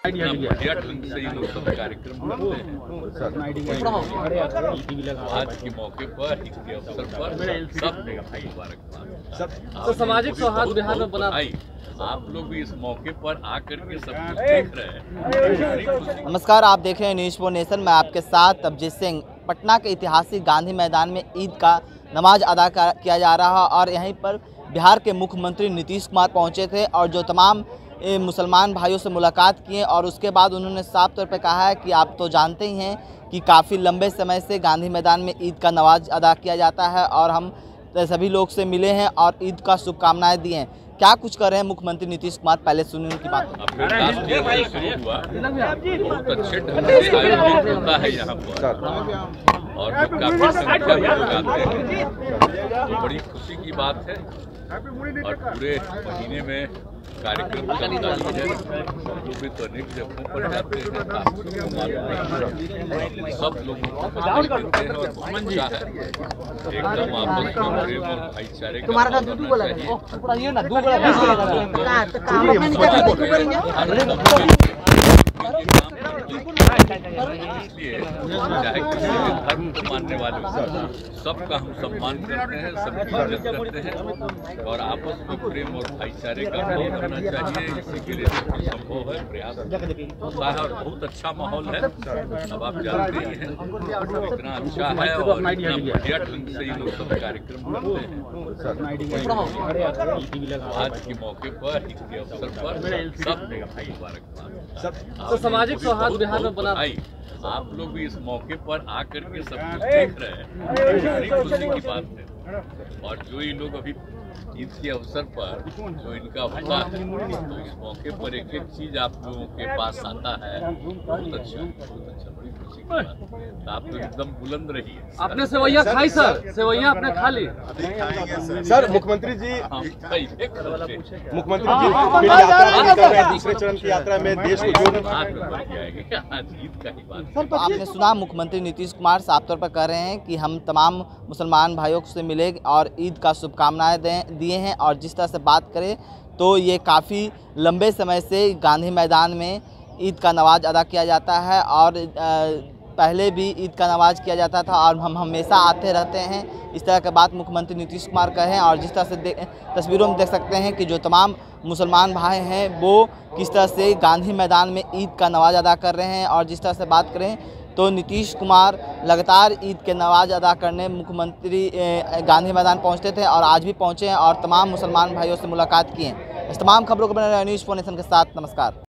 बढ़िया ढंग से ये लोग सब कार्यक्रम करते हैं। आज के मौके पर, ईद के अवसर पर सब मुबारकबाद। सामाजिक सौहार्द बिहार में बना। आप लोग भी इस मौके पर आकर के सब कुछ देख रहे हैं। नमस्कार, आप देख रहे हैं न्यूज़ 4 नेशन। मैं आपके साथ अभिजीत सिंह। पटना के ऐतिहासिक गांधी मैदान में ईद का नमाज अदा किया जा रहा है और यहीं पर बिहार के मुख्यमंत्री नीतीश कुमार पहुंचे थे और जो तमाम मुसलमान भाइयों से मुलाकात किए और उसके बाद उन्होंने साफ तौर पर कहा है कि आप तो जानते ही हैं कि काफ़ी लंबे समय से गांधी मैदान में ईद का नमाज अदा किया जाता है और हम सभी लोग से मिले हैं और ईद का शुभकामनाएं दी हैं। क्या कुछ कर रहे हैं मुख्यमंत्री नीतीश कुमार, पहले सुनिए उनकी बात। बहुत अच्छे ढंग से आयोजित होता है यहाँ पर और लोग काफी संख्या में लोग आते हैं, तो बड़ी खुशी की बात है। और पूरे महीने में कार्यक्रम चलता ही है। हम लोग भी तो अनेक जगहों पर जाते हैं, सब लोगों को देते हैं और बहुत अच्छा है। एकदम आपस में प्रेम और भाईचारे इसलिए चाहे किसी भी धर्म को मानने वाले सबका हम सम्मान करते हैं, सबकी इज्जत करते हैं और आपस में प्रेम और भाईचारे का भाव रहना चाहिए। इसी के लिए संभव है, प्रयास होता है और बहुत अच्छा माहौल है। अब आप जानते ही हैं इतना अच्छा है और इतना बढ़िया ढंग से ये लोग सब कार्यक्रम करते हैं। आज के मौके पर, ईद के अवसर पर सब मुबारकबाद। सामाजिक सौहार्द बिहार में बना। आप लोग भी इस मौके पर आकर के सब कुछ देख रहे हैं, बड़ी खुशी की बात है। और जो ये लोग अभी ईद के अवसर पर जो इनका होता है, तो इस मौके पर एक एक चीज आप लोगों के पास आता है। बहुत अच्छा, बड़ी खुशी की बात है। तो आप लोग एकदम बुलंद रहिए। आपने सेवैया खाई सर? सेवैया आपने खा ली? सर, मुख्यमंत्री जी दूसरे चरण की यात्रा में देश को जोड़ने आज ईद का ही बात। आपने सुना, मुख्यमंत्री नीतीश कुमार साफ तौर पर कह रहे हैं कि हम तमाम मुसलमान भाइयों से मिले और ईद का शुभकामनाएं दिए हैं और जिस तरह से बात करें तो ये काफ़ी लंबे समय से गांधी मैदान में ईद का नमाज अदा किया जाता है और पहले भी ईद का नमाज किया जाता था और हम हमेशा आते रहते हैं। इस तरह की बात मुख्यमंत्री नीतीश कुमार कहे और जिस तरह से तस्वीरों में देख सकते हैं कि जो तमाम मुसलमान भाई हैं वो किस तरह से गांधी मैदान में ईद का नमाज अदा कर रहे हैं। और जिस तरह से बात करें तो नीतीश कुमार लगातार ईद के नमाज अदा करने मुख्यमंत्री गांधी मैदान पहुंचते थे और आज भी पहुंचे हैं और तमाम मुसलमान भाइयों से मुलाकात की हैं। इस तमाम खबरों को बने रहे न्यूज़ 4 नेशन के साथ। नमस्कार।